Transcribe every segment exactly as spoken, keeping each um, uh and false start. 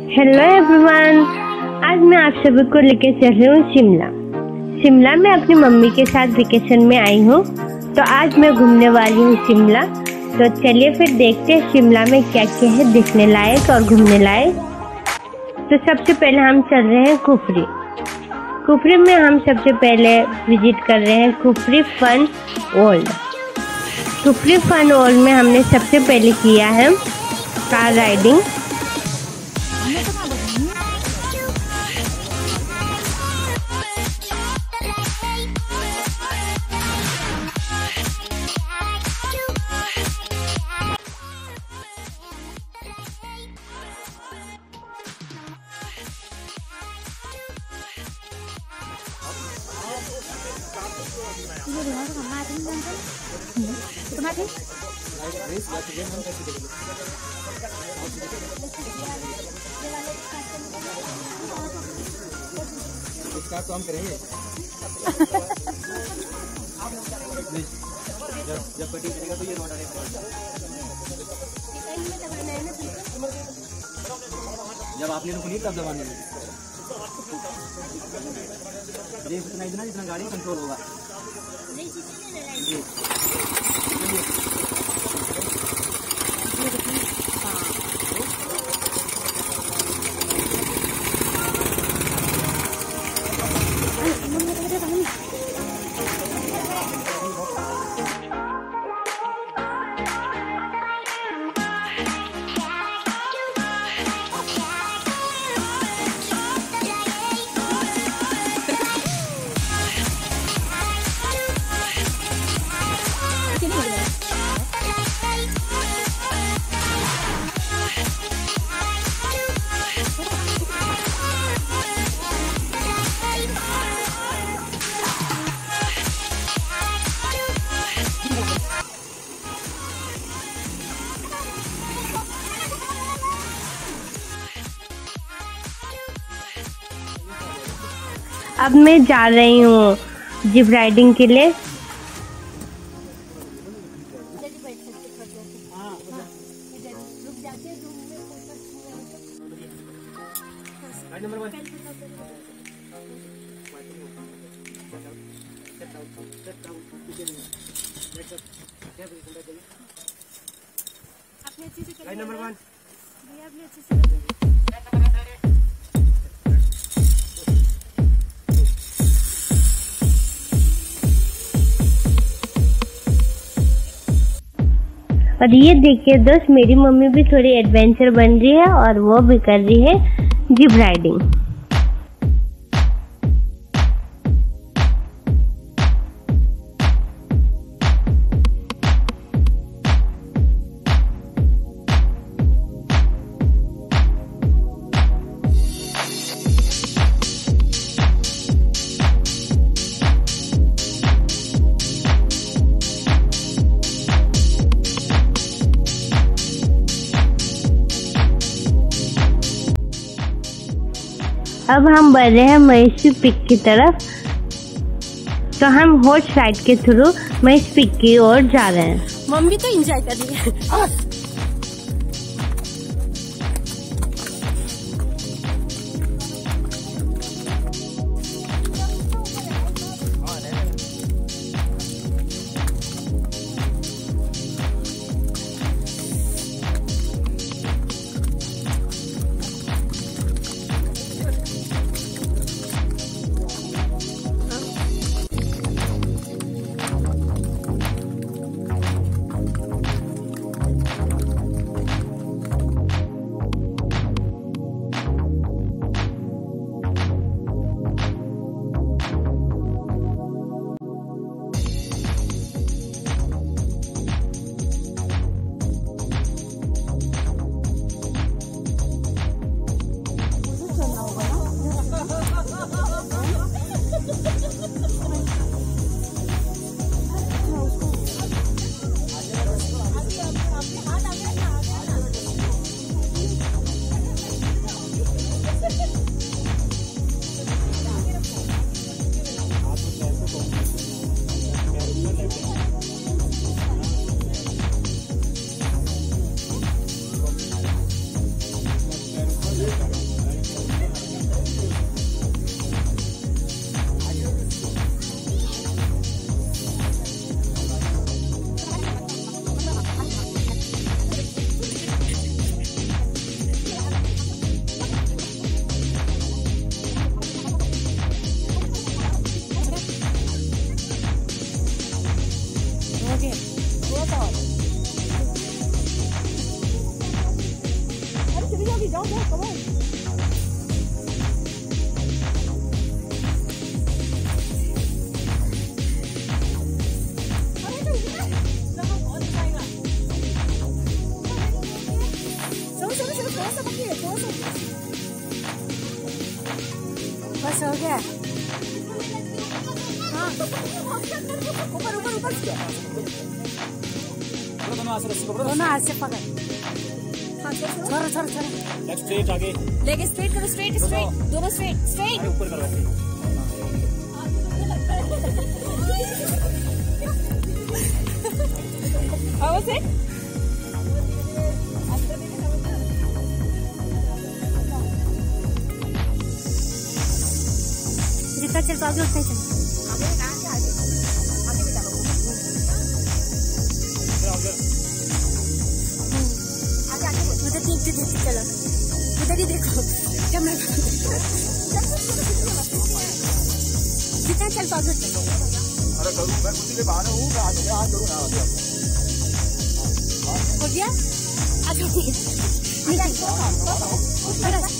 Hello everyone, आज मैं आप सभी को लेकर चल रही हूँ शिमला। शिमला में अपनी मम्मी के साथ वेकेशन में आई हूँ, तो आज मैं घूमने वाली हूँ शिमला। तो चलिए फिर देखते हैं शिमला में क्या क्या है देखने लायक और घूमने लायक। तो सबसे पहले हम चल रहे हैं कुफरी। कुफरी में हम सबसे पहले विजिट कर रहे हैं Kufri fun world. Kufri fun world में हमने सबसे पहले किया है कार राइडिंग। इसका तो हम करेंगे जब जब कटिंग करेगा तो ये रोड आएगा। जब आपने रुक ली तब दबाने लगी। इतना इतना जितना गाड़ी कंट्रोल होगा। अब मैं जा रही हूँ जिप राइडिंग के लिए। नंबर वन और ये देखिए दोस्त, मेरी मम्मी भी थोड़ी एडवेंचर बन रही है और वो भी कर रही है जिप राइडिंग। अब हम बढ़ रहे हैं महेश पीक की तरफ। तो हम हॉर्स राइड के थ्रू महेश पीक की ओर जा रहे हैं। मम्मी तो एंजॉय कर रही है। बस हो गया। हाँ ऊपर ऊपर ऊपर दोनों हाथ से रस्सी पकड़ो, दोनों हाथ से पकड़। हाँ छोड़ो छोड़ो छोड़ो। लेग स्ट्रेट आगे, लेग स्ट्रेट करो, स्ट्रेट स्ट्रेट दोनों स्ट्रेट स्ट्रेट। ऊपर करो ऐसे। आओ से जितना चल पाओगे उतना चल। उधर देखते देखते चलो, उधर ही देखो कैमरा। जितना चल पाओगे उतना। अरे करूँ मैं कुछ के बाहर हूँ, मैं आज आज करूँ ना अभी। हो गया? अच्छा ठीक है।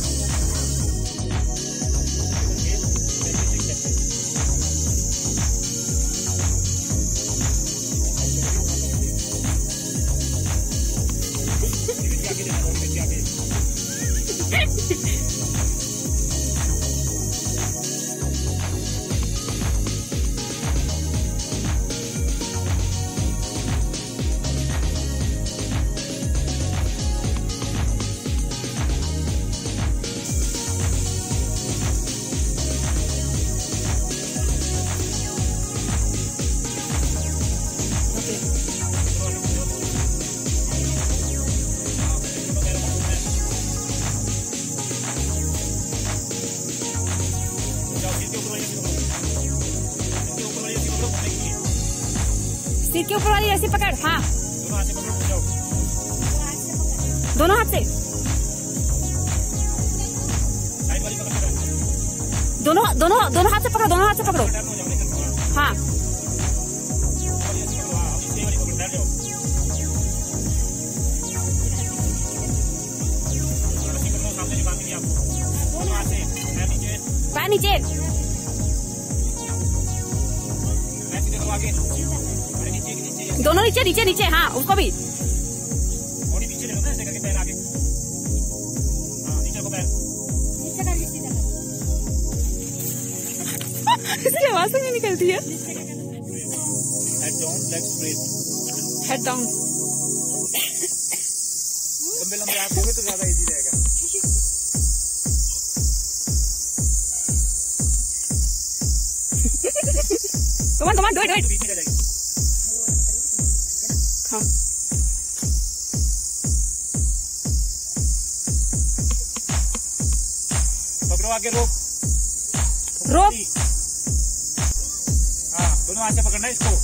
सिर के ऊपर वाली ऐसे पकड़। हाँ दोनों हाथ से, दोनों दोनों दोनों हाथ से पकड़ो, दोनों हाथ से पकड़ो। हाँ पैर नीचे, दोनों नीचे नीचे नीचे। हाँ उसको भी नीचे रखो ना, ऐसे करके पैर आगे। हाँ नीचे को पैर, नीचे कर नीचे कर। इसकी आवाज नहीं निकलती है। Head down, leg straight, head down. लंबे लंबे आप होगे तो ज्यादा इजी रहेगा। Come on come on do it do it. पीछे जाएगी। पकड़ो आगे, रोक रोक। हाँ दोनों हाथ से पकड़ना है इसको।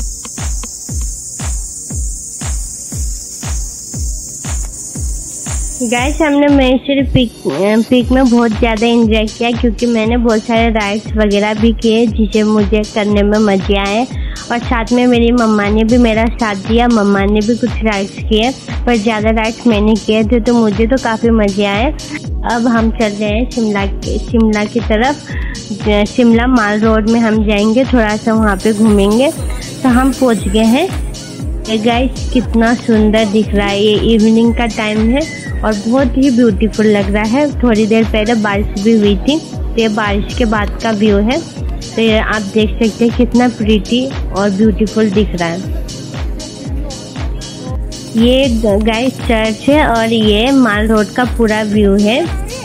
गाइस हमने महेश्वरी पीक पीक में बहुत ज़्यादा एंजॉय किया क्योंकि मैंने बहुत सारे राइड्स वगैरह भी किए जिसे मुझे करने में मज़े आए, और साथ में मेरी मम्मा ने भी मेरा साथ दिया। मम्मा ने भी कुछ राइड्स किए पर ज़्यादा राइड्स मैंने किए थे, तो मुझे तो काफ़ी मज़े आए। अब हम चल रहे हैं शिमला के शिमला की तरफ। शिमला माल रोड में हम जाएंगे, थोड़ा सा वहाँ पे घूमेंगे। तो हम पहुँच गए हैं। गाइस कितना सुंदर दिख रहा है, ये इवनिंग का टाइम है और बहुत ही ब्यूटीफुल लग रहा है। थोड़ी देर पहले बारिश भी हुई थी, तो ये बारिश के बाद का व्यू है। तो ये आप देख सकते हैं कितना प्रीटी और ब्यूटीफुल दिख रहा है। ये गाइस चर्च है और ये माल रोड का पूरा व्यू है,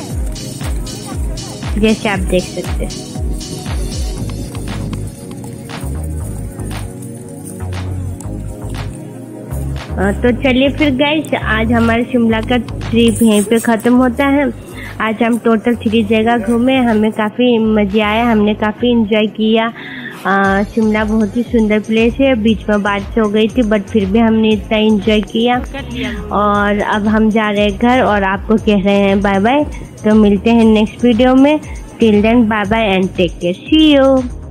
जैसे आप देख सकते हैं। तो चलिए फिर गाइस, आज हमारे शिमला का ट्रिप यहीं पे ख़त्म होता है। आज हम टोटल थ्री जगह घूमे, हमें काफ़ी मज़े आया, हमने काफ़ी एंजॉय किया। आ, शिमला बहुत ही सुंदर प्लेस है। बीच में बारिश हो गई थी बट फिर भी हमने इतना एंजॉय किया। और अब हम जा रहे हैं घर और आपको कह रहे हैं बाय बाय। तो मिलते हैं नेक्स्ट वीडियो में। Till then bye bye and take care, see you.